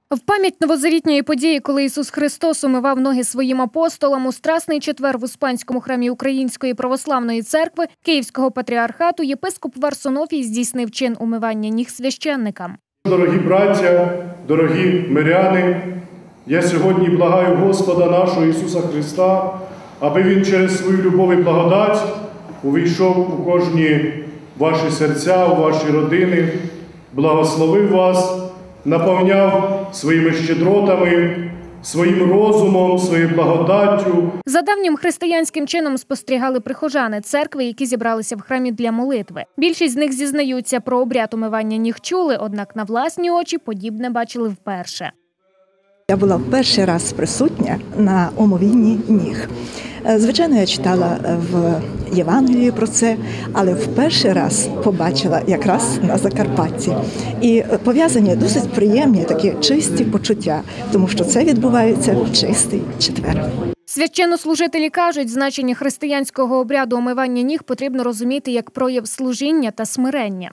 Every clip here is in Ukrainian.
В пам'ять новозавітньої події, коли Ісус Христос умивав ноги своїм апостолам, у Страсний четвер в Успенському храмі Української православної церкви Київського патріархату єпископ Варсонофій здійснив чин умивання ніг священникам. Дорогі браття, дорогі миряни, я сьогодні благаю Господа нашого Ісуса Христа, аби Він через свою любов і благодать увійшов у кожні ваші серця, у ваші родини, благословив вас, наповняв своїми щедротами, своїм розумом, своєю благодаттю. За давнім християнським чином спостерігали прихожани церкви, які зібралися в храмі для молитви. Більшість з них зізнаються, про обряд умивання ніг чули, однак на власні очі подібне бачили вперше. Я була в перший раз присутня на омовінні ніг. Звичайно, я читала в Євангелії про це, але в перший раз побачила якраз на Закарпатті. І пов'язані досить приємні такі чисті почуття, тому що це відбувається в чистий четвер. Священнослужителі кажуть, значення християнського обряду омивання ніг потрібно розуміти як прояв служіння та смирення.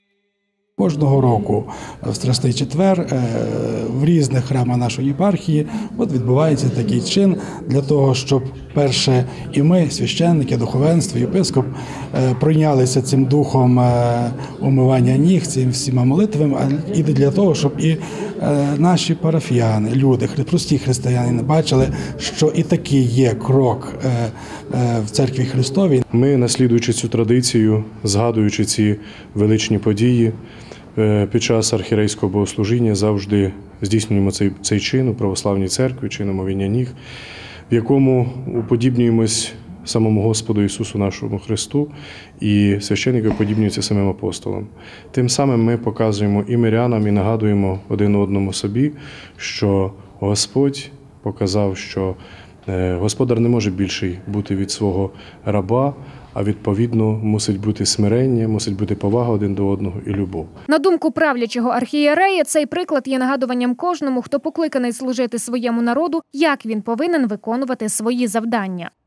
Кожного року в Страсний четвер в різних храмах нашої єпархії відбувається такий чин для того, щоб перше і ми, священники, духовенство, єпископ, прийнялися цим духом умивання ніг, цим всіма молитвами, а і для того, щоб і наші парафіяни, люди, прості християни бачили, що і такий є крок в Церкві Христовій. Ми, наслідуючи цю традицію, згадуючи ці величні події, під час архієрейського богослужіння завжди здійснюємо цей чин у православній церкві, чин омовіння ніг, в якому уподібнюємось самому Господу Ісусу нашому Христу, і священники уподібнюються самим апостолам. Тим самим ми показуємо і мирянам, і нагадуємо один одному собі, що Господь показав, що Господар не може більший бути від свого раба, а відповідно мусить бути смирення, мусить бути повага один до одного і любов. На думку правлячого архієрея, цей приклад є нагадуванням кожному, хто покликаний служити своєму народу, як він повинен виконувати свої завдання.